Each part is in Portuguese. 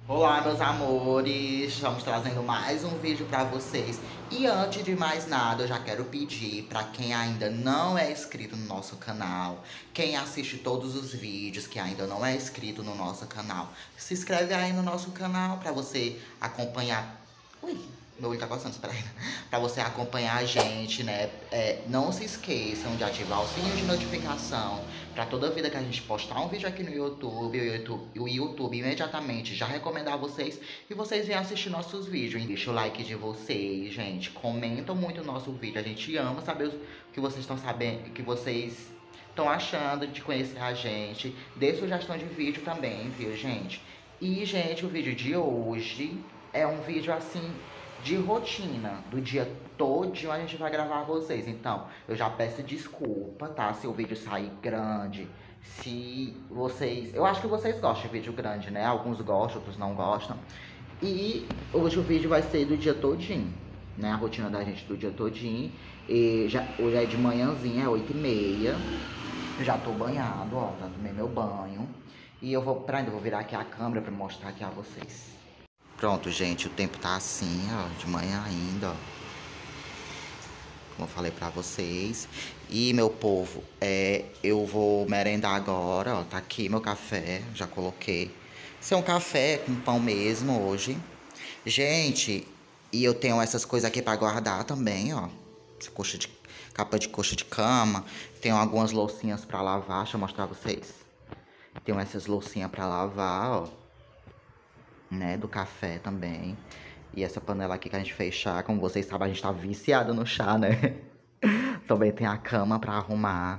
Olá, meus amores! Estamos trazendo mais um vídeo para vocês. E antes de mais nada, eu já quero pedir para quem ainda não é inscrito no nosso canal, quem assiste todos os vídeos que ainda não é inscrito no nosso canal, se inscreve aí no nosso canal para você acompanhar. Ui, meu olho tá coçando, espera aí. Pra você acompanhar a gente, né? Não se esqueçam de ativar o sininho de notificação para toda vida que a gente postar um vídeo aqui no YouTube, o YouTube imediatamente já recomendar vocês e vocês venham assistir nossos vídeos. Deixa o like de vocês, gente. Comentam muito o nosso vídeo. A gente ama saber o que vocês estão sabendo, o que vocês estão achando de conhecer a gente. Dê sugestão de vídeo também, viu, gente? E, gente, o vídeo de hoje é um vídeo assim de rotina, do dia todinho a gente vai gravar vocês. Então, eu já peço desculpa, tá? Se o vídeo sair grande, se vocês... Eu acho que vocês gostam de vídeo grande, né? Alguns gostam, outros não gostam. E hoje o vídeo vai ser do dia todinho, né? A rotina da gente do dia todinho. E hoje é de manhãzinha, é 8h30. Já tô banhado, ó, já tomei meu banho. E eu vou, ainda vou virar aqui a câmera pra mostrar aqui a vocês. Pronto, gente, o tempo tá assim, ó, de manhã ainda, ó. Como eu falei pra vocês. E, meu povo, eu vou merendar agora, ó. Tá aqui meu café, já coloquei. Esse é um café com pão mesmo hoje. Gente, e eu tenho essas coisas aqui pra guardar também, ó. Essa capa de coxa de cama. Tenho algumas loucinhas pra lavar, deixa eu mostrar pra vocês. Tenho essas loucinhas pra lavar, ó, né, do café também. E essa panela aqui que a gente fez chá, como vocês sabem, a gente tá viciado no chá, né? Também tem a cama pra arrumar,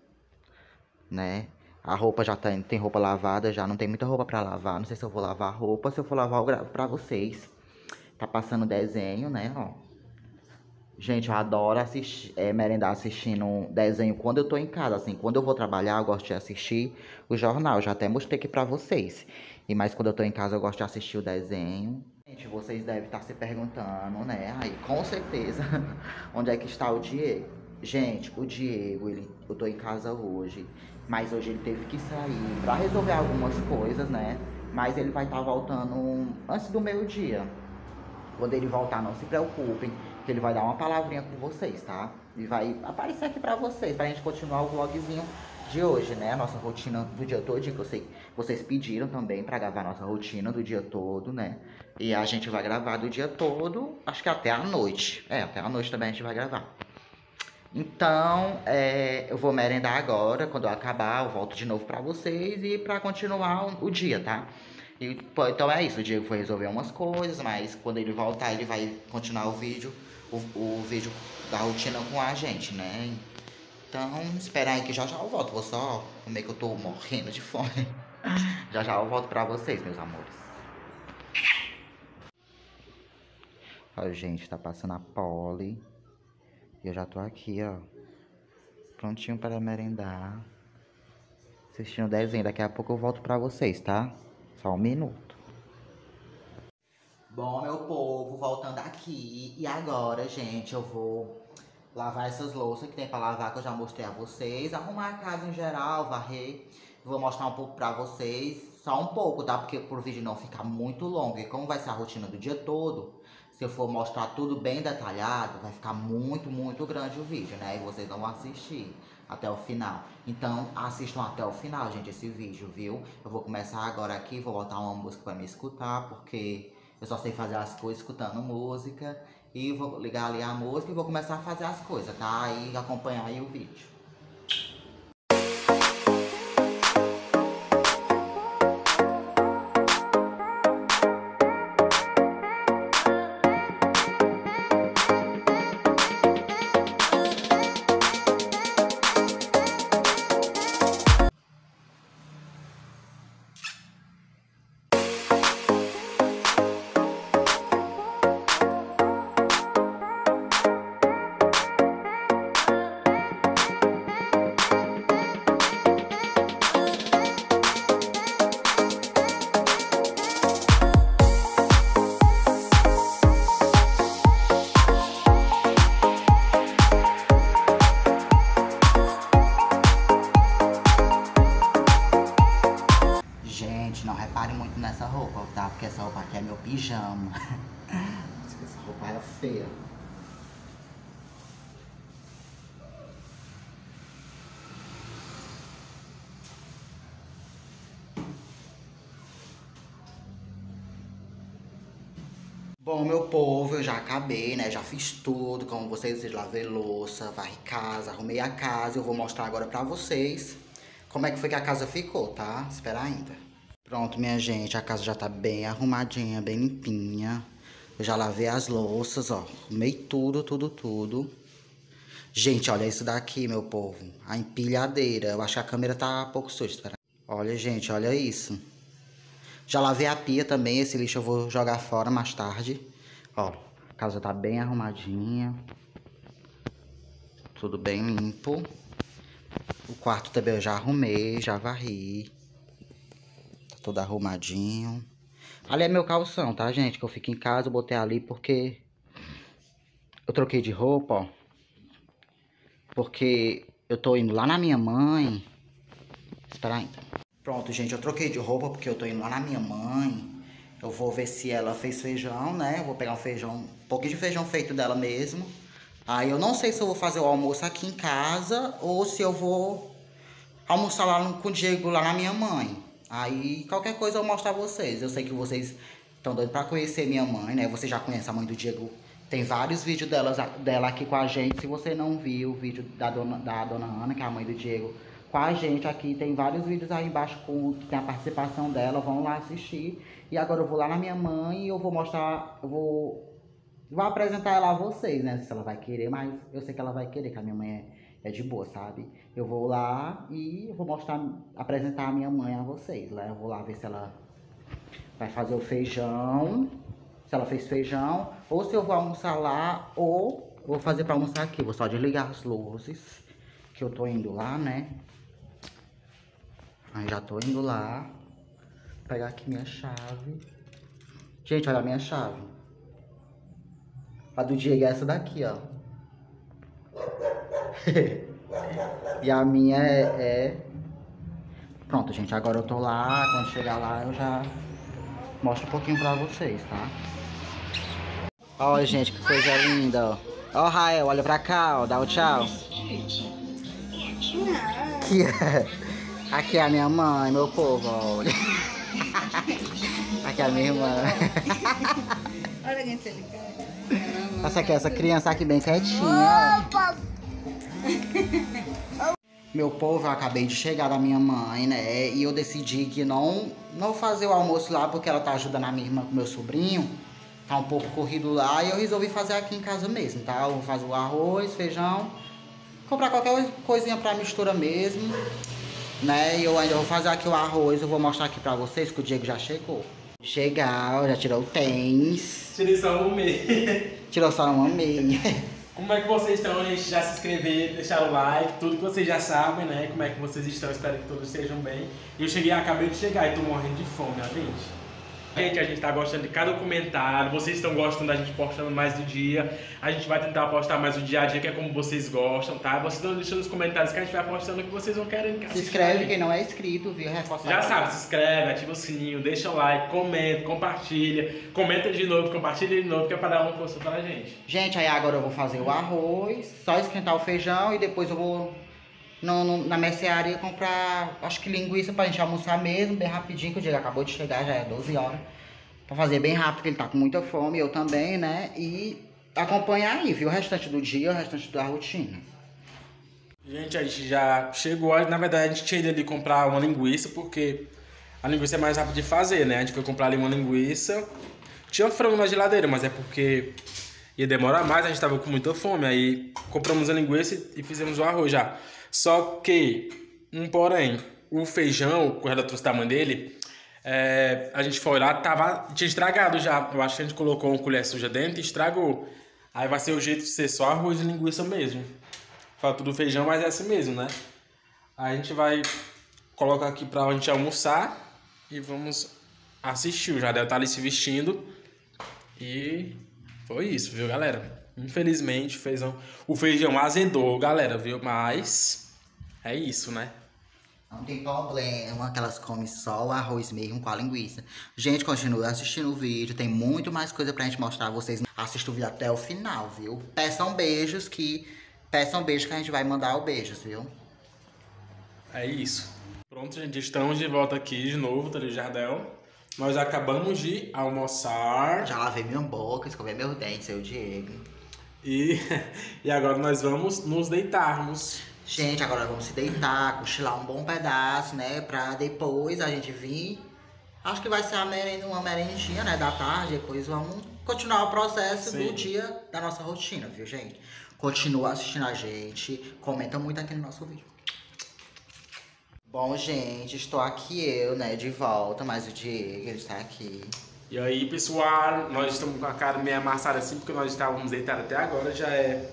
né? A roupa já tem roupa lavada, já não tem muita roupa pra lavar. Não sei se eu vou lavar a roupa, se eu for lavar eu gravo pra vocês. Tá passando desenho, né, ó. Gente, eu adoro assistir, merendar assistindo um desenho quando eu tô em casa, assim. Quando eu vou trabalhar, eu gosto de assistir o jornal. Eu já até mostrei aqui pra vocês. E mais quando eu tô em casa, eu gosto de assistir o desenho. Gente, vocês devem estar se perguntando, né? Aí, com certeza, onde é que está o Diego? Gente, o Diego, eu tô em casa hoje. Mas hoje ele teve que sair pra resolver algumas coisas, né? Mas ele vai estar voltando antes do meio-dia. Quando ele voltar, não se preocupem, que ele vai dar uma palavrinha com vocês, tá? E vai aparecer aqui pra vocês, pra gente continuar o vlogzinho de hoje, né? A nossa rotina do dia todo, que eu sei vocês pediram também pra gravar a nossa rotina do dia todo, né? E a gente vai gravar do dia todo, acho que até a noite. Até a noite também a gente vai gravar. Então, eu vou merendar agora. Quando eu acabar, eu volto de novo pra vocês e pra continuar o dia, tá? E, pô, então é isso, o Diego foi resolver umas coisas, mas quando ele voltar, ele vai continuar o vídeo, o vídeo da rotina com a gente, né? Então, esperar aí que já já eu volto. Vou só comer que eu tô morrendo de fome. Já já eu volto pra vocês, meus amores. Ó, gente, tá passando a Polly. E eu já tô aqui, ó, prontinho para merendar, assistindo o desenho. Daqui a pouco eu volto pra vocês, tá? Só um minuto. Bom, meu povo, voltando aqui. E agora, gente, eu vou lavar essas louças que tem pra lavar, que eu já mostrei a vocês. Arrumar a casa em geral, varrer. Vou mostrar um pouco pra vocês. Só um pouco, tá? Porque pro vídeo não ficar muito longo. E como vai ser a rotina do dia todo, se eu for mostrar tudo bem detalhado, vai ficar muito, muito grande o vídeo, né? E vocês não vão assistir até o final. Então, assistam até o final, gente, esse vídeo, viu? Eu vou começar agora aqui, vou botar uma música pra me escutar, porque eu só sei fazer as coisas escutando música. E vou ligar ali a música e vou começar a fazer as coisas, tá? E acompanhar aí o vídeo. que essa roupa aqui é meu pijama. Essa roupa é feia. Bom, meu povo, eu já acabei, né? Já fiz tudo, como vocês lavei louça, varri casa, arrumei a casa. Eu vou mostrar agora pra vocês como é que foi que a casa ficou, tá? Espera ainda. Pronto, minha gente, a casa já tá bem arrumadinha, bem limpinha. Eu já lavei as louças, ó. Arrumei tudo, tudo, tudo. Gente, olha isso daqui, meu povo. A empilhadeira. Eu acho que a câmera tá um pouco suja, espera. Olha, gente, olha isso. Já lavei a pia também, esse lixo eu vou jogar fora mais tarde. Ó, a casa tá bem arrumadinha. Tudo bem limpo. O quarto também eu já arrumei, já varri. Tá tudo arrumadinho. Ali é meu calção, tá, gente? Que eu fico em casa, eu botei ali porque eu troquei de roupa, ó. Porque eu tô indo lá na minha mãe. Espera aí, então. Pronto, gente, eu troquei de roupa porque eu tô indo lá na minha mãe. Eu vou ver se ela fez feijão, né? Eu vou pegar um feijão, um pouquinho de feijão feito dela mesmo. Aí eu não sei se eu vou fazer o almoço aqui em casa ou se eu vou almoçar lá com o Diego lá na minha mãe. Aí qualquer coisa eu mostro a vocês. Eu sei que vocês estão doidos pra conhecer minha mãe, né? Você já conhece a mãe do Diego. Tem vários vídeos dela aqui com a gente. Se você não viu o vídeo da dona Ana, que é a mãe do Diego, com a gente aqui, tem vários vídeos aí embaixo que tem a participação dela, vão lá assistir. E agora eu vou lá na minha mãe e eu vou mostrar, vou apresentar ela a vocês, né, se ela vai querer, mas eu sei que ela vai querer, que a minha mãe é de boa, sabe? Eu vou lá e eu vou apresentar a minha mãe a vocês, né? Eu vou lá ver se ela vai fazer o feijão, se ela fez feijão, ou se eu vou almoçar lá, ou vou fazer pra almoçar aqui. Vou só desligar as luzes, que eu tô indo lá, né? Aí já tô indo lá. Pegar aqui minha chave. Gente, olha a minha chave. A do Diego é essa daqui, ó. E a minha Pronto, gente, agora eu tô lá. Quando chegar lá eu já mostro um pouquinho pra vocês, tá? Olha, gente, que coisa linda, ó. Ó, Rael, olha pra cá, ó. Dá o tchau. Aqui é a minha mãe, meu povo, olha. Aqui é a minha irmã. Olha quem se liga. Essa criança aqui bem quietinha. Meu povo, eu acabei de chegar da minha mãe, né? E eu decidi que não fazer o almoço lá porque ela tá ajudando a minha irmã com o meu sobrinho. Tá um pouco corrido lá e eu resolvi fazer aqui em casa mesmo, tá? Eu vou fazer o arroz, feijão, comprar qualquer coisinha pra mistura mesmo, né? E eu ainda vou fazer aqui o arroz, eu vou mostrar aqui pra vocês que o Diego já chegou. Chegar, já tirou o tênis. Tirei só uma meia. Tirou só uma meia. Como é que vocês estão, gente? Já se inscrever, deixar o like, tudo que vocês já sabem, né? Como é que vocês estão, espero que todos estejam bem. Eu acabei de chegar e tô morrendo de fome, ó, gente. Gente, a gente tá gostando de cada comentário, vocês estão gostando da gente postando mais do dia. A gente vai tentar postar mais o dia a dia, que é como vocês gostam, tá? Vocês estão deixando nos comentários que a gente vai postando o que vocês vão querer. Se inscreve quem não é inscrito, viu? Reforçar. Já sabe, se inscreve, ativa o sininho, deixa o like, comenta, compartilha. Comenta de novo, compartilha de novo, que é pra dar uma força pra gente. Gente, aí agora eu vou fazer o arroz, só esquentar o feijão e depois eu vou na mercearia comprar, acho que linguiça pra gente almoçar mesmo, bem rapidinho, que o Diego acabou de chegar, já é 12 horas. Pra fazer bem rápido, porque ele tá com muita fome, eu também, né? E acompanhar aí, viu? O restante do dia, o restante da rotina. Gente, a gente já chegou, na verdade a gente tinha ido ali comprar uma linguiça, porque a linguiça é mais rápida de fazer, né? A gente foi comprar ali uma linguiça, tinha frango na geladeira, mas é porque ia demorar mais, a gente tava com muita fome, aí compramos a linguiça e fizemos o arroz já. Só que, porém, o feijão, o ela trouxe da mãe dele, a gente foi lá, tinha estragado já. Eu acho que a gente colocou uma colher suja dentro e estragou. Aí vai ser o jeito de ser só arroz e linguiça mesmo. Falta do feijão, mas é assim mesmo, né? Aí a gente vai colocar aqui pra gente almoçar e vamos assistir. O Jadel tá ali se vestindo e foi isso, viu, galera? Infelizmente o feijão azedou, galera, viu? Mas é isso, né? Não tem problema, que elas comem só o arroz mesmo com a linguiça. Gente, continue assistindo o vídeo, tem muito mais coisa pra gente mostrar a vocês. Assista o vídeo até o final, viu? Peçam beijos que a gente vai mandar o beijos, viu? É isso. Pronto, gente, estamos de volta aqui de novo, Thalio Jardel. Nós acabamos de almoçar. Já lavei minha boca, escovei meus dentes, seu Diego. E agora nós vamos nos deitarmos. Gente, agora vamos se deitar, cochilar um bom pedaço, né? Pra depois a gente vir. Acho que vai ser uma merendinha, né? Da tarde. Depois vamos continuar o processo do dia da nossa rotina, viu, gente? Continua assistindo a gente. Comenta muito aqui no nosso vídeo. Bom, gente, estou aqui eu, né? De volta, mas o Diego, ele está aqui. E aí, pessoal, nós estamos com a cara meio amassada assim, porque nós estávamos deitados até agora. Já é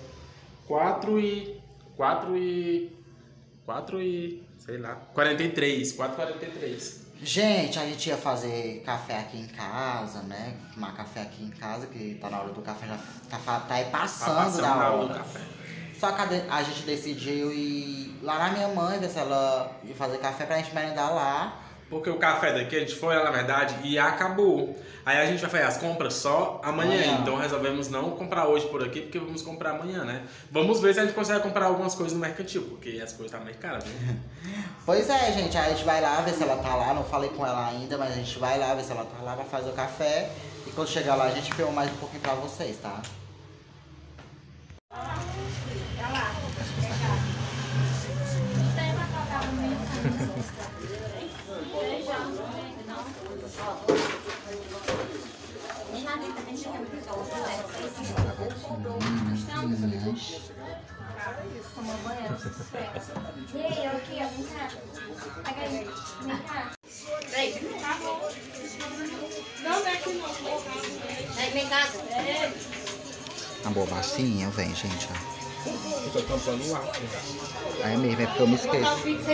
4h43. Gente, a gente ia fazer café aqui em casa, né? Tomar café aqui em casa, que tá na hora do café, já tá aí passando da hora do café. Só que a gente decidiu ir lá na minha mãe, ver se ela ia fazer café pra gente merendar lá. Porque o café daqui, a gente foi lá, na verdade, e acabou. Aí a gente vai fazer as compras só amanhã. Então resolvemos não comprar hoje por aqui, porque vamos comprar amanhã, né? Vamos ver se a gente consegue comprar algumas coisas no mercantil, porque as coisas tá meio caras, viu? Pois é, gente. Aí a gente vai lá ver se ela tá lá. Não falei com ela ainda, mas a gente vai lá ver se ela tá lá pra fazer o café. E quando chegar lá, a gente filma mais um pouquinho pra vocês, tá? Uma boa massinha, vem, gente, ó. Eu tô tampando o ar. É mesmo, é porque eu me esqueço.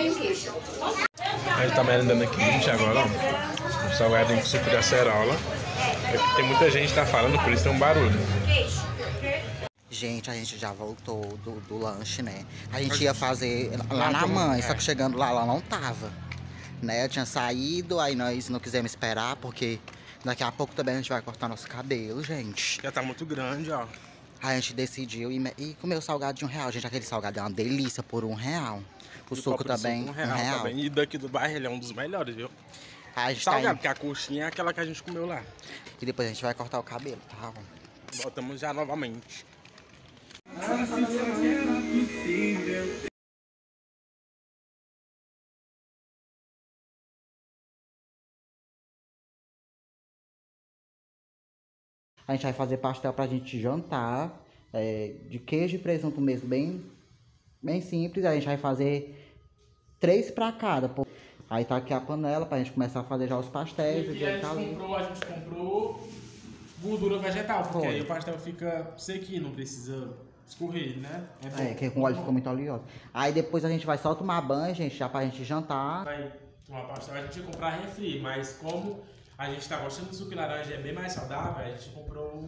A gente tá merendando aqui, gente, agora, ó. Um salgadinho com suco de acerola. Tem muita gente que tá falando, por isso tem um barulho. Gente, a gente já voltou do lanche, né? A gente ia fazer lá na mãe, só que chegando lá, ela não tava. Né? Eu tinha saído, aí nós não quisemos esperar, porque daqui a pouco também a gente vai cortar nosso cabelo, gente. Já tá muito grande, ó. Aí a gente decidiu ir comer o salgado de R$1. Gente, aquele salgado é uma delícia por R$1. O suco também, R$1. Também. E daqui do bairro ele é um dos melhores, viu? Aí a gente salgado, porque a coxinha é aquela que a gente comeu lá. E depois a gente vai cortar o cabelo, tá? Voltamos já novamente. A gente vai fazer pastel pra gente jantar, de queijo e presunto mesmo, bem simples. A gente vai fazer 3 pra cada. Aí tá aqui a panela pra gente começar a fazer já os pastéis. E a gente comprou gordura vegetal, porque aí o pastel fica sequinho, não precisa escorrer, né? Que com o óleo fica muito oleoso. Aí depois a gente vai só tomar banho, gente, já pra gente jantar. Vai tomar pastel, a gente ia comprar refri, mas como a gente tá gostando do suco de laranja, é bem mais saudável, a gente comprou...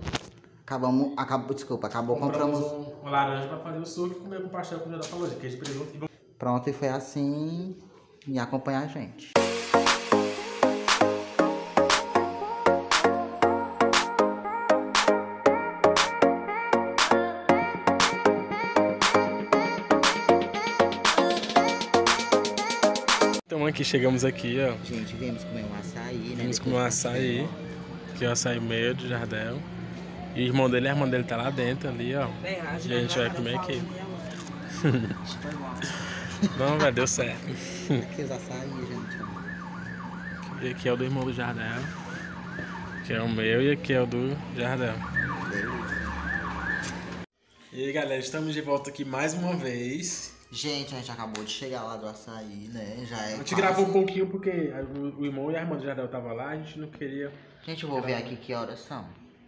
Compramos uma laranja pra fazer o suco e comer com o pastel, como já falou, de queijo e presunto. Pronto, e foi assim, e acompanha a gente. Então aqui, chegamos aqui, ó. Gente, viemos comer um açaí, né? Viemos comer um açaí, que é o açaí meio de Jardel. E o irmão dele, a irmã dele tá lá dentro, ali, ó. E a gente vai comer aqui. Não, velho, deu certo. Aqui os açaí, gente. E aqui é o do irmão do Jardel. Que é o meu e aqui é o do Jardel. E aí, galera, estamos de volta aqui mais uma vez. Gente, a gente acabou de chegar lá do açaí, né? Já é A gente gravou um pouquinho porque o irmão e a irmã do Jardel estavam lá, a gente não queria... Gente, eu vou ver aqui que horas são.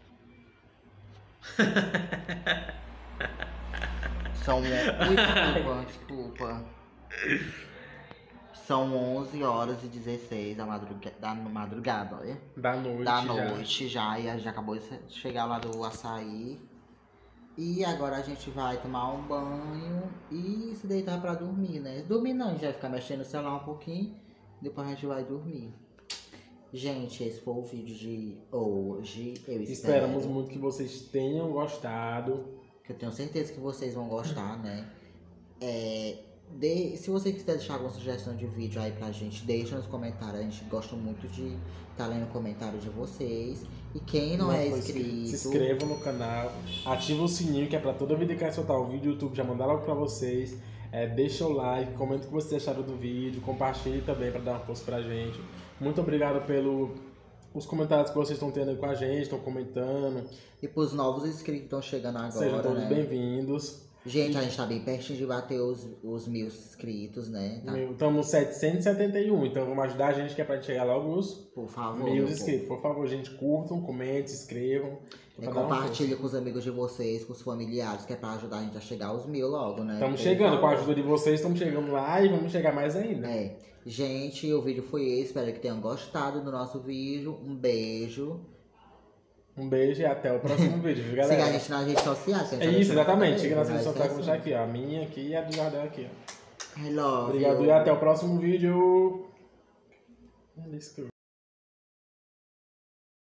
São... Desculpa. São 11h16 da madrugada, olha. Da noite Da noite já. E a gente acabou de chegar lá do açaí. E agora a gente vai tomar um banho e se deitar pra dormir, né? Dormir não, a gente vai ficar mexendo no celular um pouquinho, depois a gente vai dormir. Gente, esse foi o vídeo de hoje. Eu Esperamos muito que vocês tenham gostado. Que eu tenho certeza que vocês vão gostar, né? Se você quiser deixar alguma sugestão de vídeo aí pra gente, deixa nos comentários. A gente gosta muito de estar lendo comentários de vocês. E quem não é inscrito, se inscreva no canal, ativa o sininho, que é pra toda vida que vai soltar o vídeo, o YouTube já mandar logo pra vocês. Deixa o like, comenta o que vocês acharam do vídeo, compartilhe também pra dar uma força pra gente. Muito obrigado pelos comentários que vocês estão tendo aí com a gente, estão comentando. E pros novos inscritos que estão chegando agora, sejam todos né? Bem-vindos. Gente, a gente tá bem pertinho de bater os 1.000 inscritos, né? Tá? Estamos 771, então vamos ajudar a gente, que é pra gente chegar logo nos por favor, 1.000 inscritos. Por favor, gente, curtam, comentem, se inscrevam. Compartilhe com os amigos de vocês, com os familiares, que é pra ajudar a gente a chegar aos 1.000 logo, né? Estamos chegando, com a ajuda de vocês, estamos chegando lá e vamos chegar mais ainda. Gente, o vídeo foi esse, espero que tenham gostado do nosso vídeo. Um beijo. Um beijo e até o próximo vídeo, viu, galera? Siga a gente nas redes sociais. Isso, exatamente. Siga nas redes sociais, vou deixar aqui, ó. A minha aqui e a do Jardel aqui, ó. I love Obrigado you. e até o próximo vídeo.